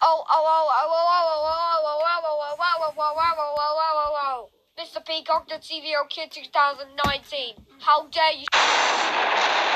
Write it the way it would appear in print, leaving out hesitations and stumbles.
Mr. Peacock, the TVO Kid 2019. How dare you?